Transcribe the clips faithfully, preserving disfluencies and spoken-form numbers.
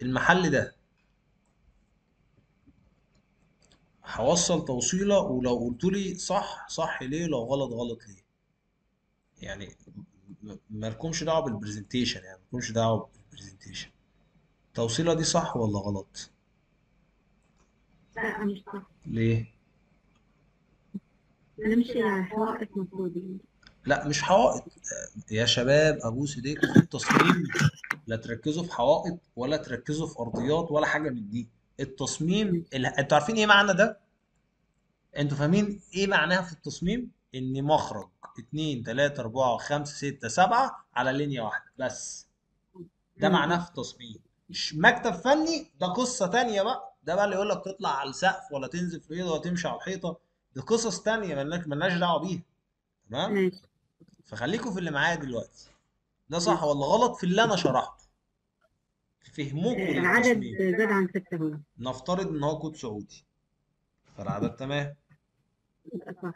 المحل ده هوصل توصيله، ولو قلت لي صح صح ليه، لو غلط غلط ليه. يعني م- مالكمش دعوه بالبرزنتيشن، يعني مالكمش دعوه بالبرزنتيشن. التوصيله دي صح ولا غلط؟ لا مش صح. ليه؟ نمشي على حوائط مفروض يعني. لا مش حوائط. يا شباب ابوس ايديكم في التصميم، لا تركزوا في حوائط ولا تركزوا في ارضيات ولا حاجه من دي. التصميم ال... انتوا عارفين ايه معنى ده؟ انتوا فاهمين ايه معناها في التصميم؟ ان مخرج اتنين تلاتة اربعة خمسة ستة سبعة على لينيا واحدة بس. ده معناه مم. في التصميم. ش- مكتب فني ده قصة تانية بقى، ده بقى اللي يقول لك تطلع على السقف ولا تنزل في الحيطة ولا تمشي على الحيطة. دي قصص تانية ملناش ملناش دعوة بيها. تمام. ماشي. فخليكم في اللي معايا دلوقتي. ده صح ماشي. ولا غلط في اللي انا شرحته؟ فهمكم آه، العدد للتصميم. زاد عن ستة هنا. نفترض ان هو كود سعودي، فالعدد تمام. يبقى صح.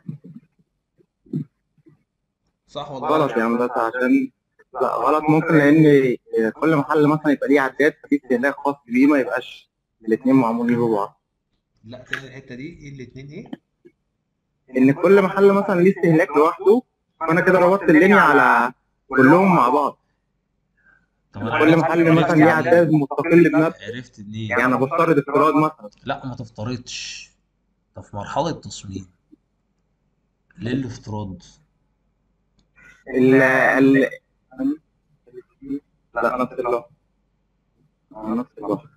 صح ولا غلط غلط؟ يا هندسة عشان لا غلط، ممكن لأن كل محل مثلا يبقى ليه عداد ففي استهلاك خاص بيه، ما يبقاش الاتنين معمولين ببعض. لا تاني الحتة دي، ايه الاتنين ايه؟ إن كل محل مثلا ليه استهلاك لوحده، فأنا كده ربطت اللينيا على كلهم مع بعض. طب انا كل عرفت محل مثلا عرفت ليه منين؟ عداد مستقل بنفسه. عرفت منين؟ يعني أنا بفترض افتراض مثلا. لا ما تفترضش. طب في مرحلة تصميم ليه الافتراض؟ ال ال لا نفس اللغة. آه، نفس اللغة.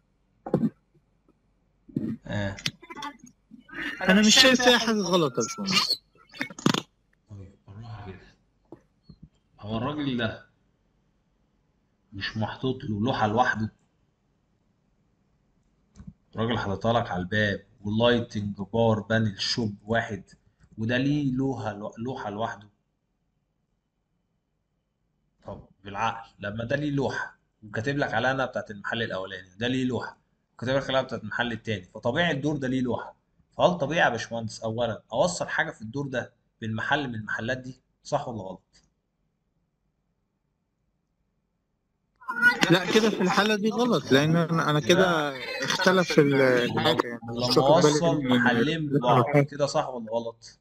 اه. انا مش شايف فيها حاجه غلط يا باشمهندس. طيب بالراحة كده. هو الراجل ده مش محطوط له لوحة لوحده؟ الراجل حاططها لك على الباب، ولايتنج بار بانل شوب واحد، وده ليه لوحة لوحة لوحده. طب بالعقل لما ده ليه لوحة وكاتب لك علامة بتاعت المحل الأولاني، ده ليه لوحة وكاتب لك علامة بتاعت المحل التاني، فطبيعي الدور ده ليه لوحة. فهل طبيعي يا باشمهندس أولا أوصل حاجة في الدور ده بالمحل من المحلات دي؟ صح ولا غلط؟ لا كده في الحاله دي غلط، لان انا أنا لا. كده اختلف ال- ولما الحاجه، يعني مش ولما واخد بالي أوصل من محلين الاختلاف على ببعض الحاجه. كده صح ولا غلط؟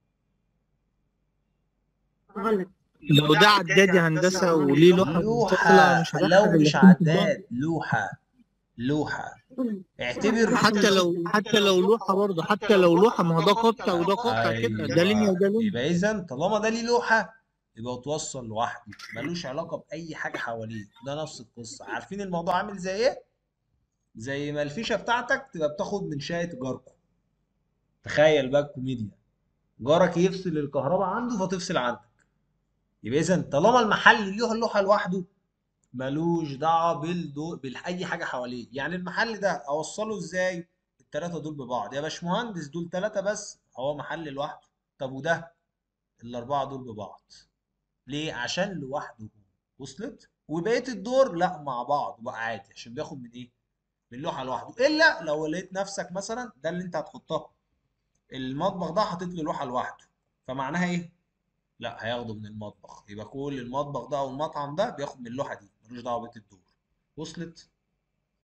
غلط. لو ده عداد يا هندسه وليه لوحه منفصله لوحة، مش هدخل لو مش الاتنين في بعض. عداد لوحة. لوحة. اعتبر. حتى لو حتى لو لوحه برضه، حتى لو لوحه، ما هو ده قطع وده قطع كده، ده لينيا ايوه وده لينيا. يبقى اذا طالما ده ليه لوحه يبقى توصل لوحده، ملوش علاقه باي حاجه حواليه. ده نفس القصه. عارفين الموضوع عامل زي ايه؟ زي ما الفيشه بتاعتك تبقى بتاخد من شايه جاركم. تخيل بقى الكوميديا، جارك يفصل الكهرباء عنده فتفصل عندك. يبقى اذا طالما المحل له لوحه لوحده ملوش دعوه بالدو باي حاجه حواليه. يعني المحل ده اوصله ازاي؟ الثلاثه دول ببعض يا باشمهندس، دول ثلاثه بس هو محل لوحده. طب وده الاربعه دول ببعض. ليه؟ عشان لوحده. وصلت؟ وبقيه الدور لا مع بعض بقى عادي، عشان بياخد من ايه؟ من لوحه لوحده. الا لو لقيت نفسك مثلا ده اللي انت هتحطها، المطبخ ده حاطط له لوحه لوحده، فمعناها ايه؟ لا هياخده من المطبخ، يبقى كل المطبخ ده او المطعم ده بياخد من اللوحه دي، ملوش دعوه بقيه الدور. وصلت؟